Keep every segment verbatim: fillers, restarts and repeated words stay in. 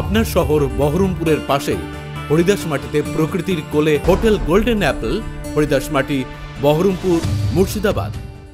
আপনার শহর বহরমপুরের পাশে হরিদাসমাটিতে প্রকৃতির কোলে hotel golden apple, Haridasmati, Baharampur, Murshidabad.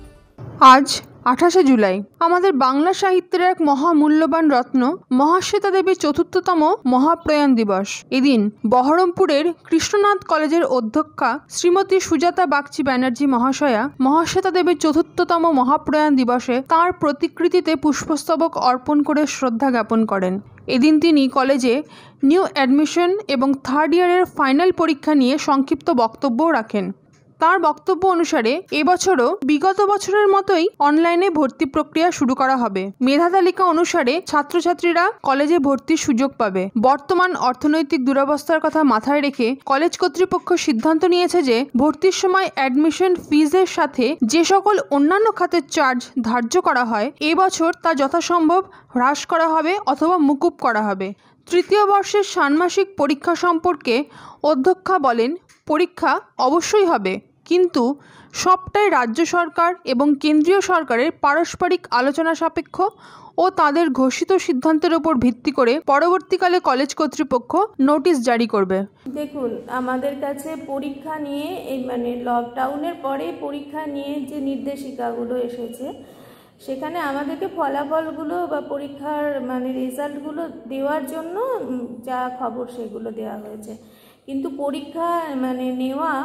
আজ আঠাশে জুলাই আমাদের বাংলা সাহিত্যের এক মহামূল্যবান রত্ন মহাশ্বেতা দেবীর চতুর্থতম মহাপ্রয়াণ দিবস। এদিন বহরমপুরের কৃষ্ণনাথ কলেজের অধ্যক্ষা শ্রীমতী সুজাতা বাগচি ব্যানার্জি মহাশয়া মহাশ্বেতা দেবীর চতুর্থতম মহাপ্রয়াণ দিবসে তাঁর প্রতিকৃতিতে পুষ্পস্তবক অর্পণ করে শ্রদ্ধা জ্ঞাপন করেন। এদিন তিনি কলেজে নিউ অ্যাডমিশন এবং থার্ড ইয়ারের ফাইনাল পরীক্ষা নিয়ে সংক্ষিপ্ত বক্তব্যও রাখেন। তার বক্তব্য অনুসারে এবছরও বিগত বছরের মতোই অনলাইনে ভর্তি প্রক্রিয়া শুরু করা হবে। মেধা তালিকা অনুসারে ছাত্রছাত্রীরা কলেজে ভর্তির সুযোগ পাবে। বর্তমান অর্থনৈতিক দুরবস্থার কথা মাথায় রেখে কলেজ কর্তৃপক্ষ সিদ্ধান্ত নিয়েছে যে ভর্তির সময় অ্যাডমিশন ফিজের সাথে যে সকল অন্যান্য খাতের চার্জ ধার্য করা হয় এবছর তা যথাসম্ভব হ্রাস করা হবে অথবা মুকুব করা হবে। তৃতীয় বর্ষের ষান্মাসিক পরীক্ষা সম্পর্কে অধ্যক্ষা বলেন, পরীক্ষা অবশ্যই হবে, কিন্তু সবটাই রাজ্য সরকার এবং কেন্দ্রীয় সরকারের পারস্পরিক আলোচনা সাপেক্ষ ও তাদের ঘোষিত সিদ্ধান্তের উপর ভিত্তি করে পরবর্তীকালে কলেজ কর্তৃপক্ষ নোটিশ জারি করবে। দেখুন, আমাদের কাছে পরীক্ষা নিয়ে এই মানে লকডাউনের পরে পরীক্ষা নিয়ে যে নির্দেশিকাগুলো এসেছে সেখানে আমাদেরকে ফলাফলগুলো বা পরীক্ষার মানে রেজাল্টগুলো দেওয়ার জন্য যা খবর সেগুলো দেওয়া হয়েছে, কিন্তু পরীক্ষা মানে নেওয়া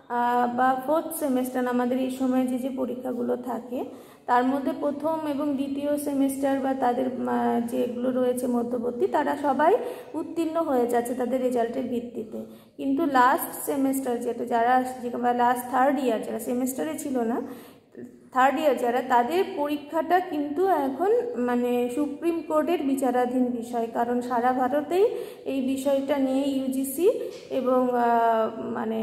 বা ফোর্থ সেমেস্টার আমাদের এই সময় যে যে পরীক্ষাগুলো থাকে তার মধ্যে প্রথম এবং দ্বিতীয় সেমেস্টার বা তাদের যেগুলো রয়েছে মধ্যবর্তী তারা সবাই উত্তীর্ণ হয়ে যাচ্ছে তাদের রেজাল্টের ভিত্তিতে, কিন্তু লাস্ট সেমেস্টার যেটা যারা বা লাস্ট থার্ড ইয়ার যারা সেমেস্টারে ছিল না থার্ড ইয়ার যারা তাদের পরীক্ষাটা কিন্তু এখন মানে সুপ্রিম কোর্টের বিচারাধীন বিষয়, কারণ সারা ভারতেই এই বিষয়টা নিয়ে ইউজিসি এবং মানে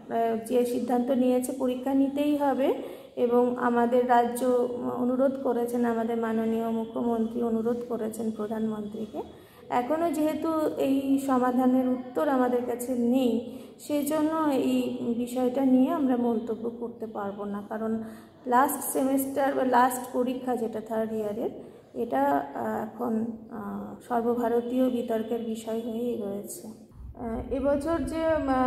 যে সিদ্ধান্ত নিয়েছে পরীক্ষা নিতেই হবে এবং আমাদের রাজ্য অনুরোধ করেছেন, আমাদের মাননীয় মুখ্যমন্ত্রী অনুরোধ করেছেন প্রধানমন্ত্রীকে। এখনও যেহেতু এই সমাধানের উত্তর আমাদের কাছে নেই, সেজন্য এই বিষয়টা নিয়ে আমরা মন্তব্য করতে পারবো না, কারণ লাস্ট সেমেস্টার বা লাস্ট পরীক্ষা যেটা থার্ড ইয়ারের এটা এখন সর্বভারতীয় বিতর্কের বিষয় হয়েই রয়েছে। এবছর যে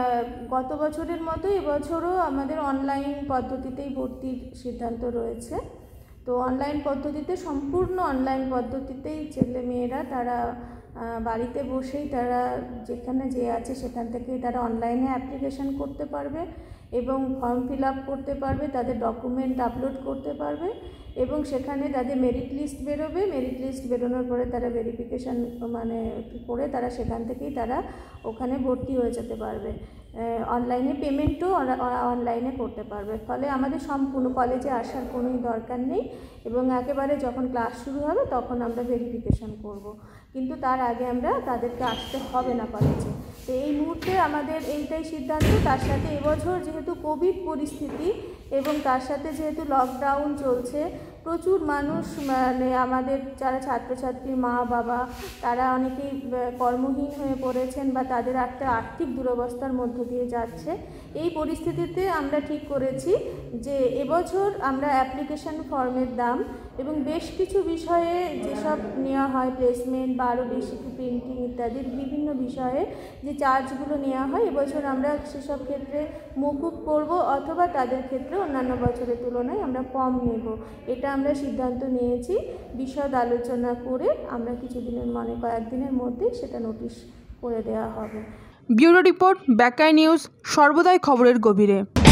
গত বছরের মতো এবছরও আমাদের অনলাইন পদ্ধতিতেই ভর্তির সিদ্ধান্ত রয়েছে। তো অনলাইন পদ্ধতিতে সম্পূর্ণ অনলাইন পদ্ধতিতেই ছেলে মেয়েরা তারা বাড়িতে বসেই তারা যেখানে যে আছে সেখান থেকেই তারা অনলাইনে অ্যাপ্লিকেশন করতে পারবে এবং ফর্ম ফিল আপ করতে পারবে, তাদের ডকুমেন্ট আপলোড করতে পারবে এবং সেখানে তাদের মেরিট লিস্ট বেরোবে। মেরিট লিস্ট বেরোনোর পরে তারা ভেরিফিকেশান মানে করে তারা সেখান থেকেই তারা ওখানে ভর্তি হয়ে যেতে পারবে। অনলাইনে পেমেন্টও অনলাইনে করতে পারবে, ফলে আমাদের সম্পূর্ণ কলেজে আসার কোনোই দরকার নেই এবং একেবারে যখন ক্লাস শুরু হবে তখন আমরা ভেরিফিকেশান করব, কিন্তু তার আগে আমরা তাদেরকে আসতে হবে না কলেজে। তো এই মুহূর্তে আমাদের এইটাই সিদ্ধান্ত। তার সাথে এবছর যেহেতু কোভিড পরিস্থিতি এবং তার সাথে যেহেতু লকডাউন চলছে, প্রচুর মানুষ মানে আমাদের যারা ছাত্রছাত্রী মা বাবা তারা অনেকেই কর্মহীন হয়ে পড়েছেন বা তাদের একটা আর্থিক দুরবস্থার মধ্য দিয়ে যাচ্ছে। এই পরিস্থিতিতে আমরা ঠিক করেছি যে এবছর আমরা অ্যাপ্লিকেশন ফর্মের দাম এবং বেশ কিছু বিষয়ে যেসব নেওয়া হয় প্লেসমেন্ট বা আরও বেশি প্রিন্টিং ইত্যাদির বিভিন্ন বিষয়ে যে চার্জগুলো নেওয়া হয় এবছর আমরা সেসব ক্ষেত্রে মকুব করব অথবা তাদের ক্ষেত্রে অন্যান্য বছরের তুলনায় আমরা কম নেব। এটা আমরা সিদ্ধান্ত নিয়েছি। বিশদ আলোচনা করে আমরা কিছুদিনের মানে কয়েকদিনের মধ্যেই সেটা নোটিশ করে দেওয়া হবে। ব্যুরো রিপোর্ট, ব্যাকাই নিউজ, সর্বদাই খবরের গভীরে।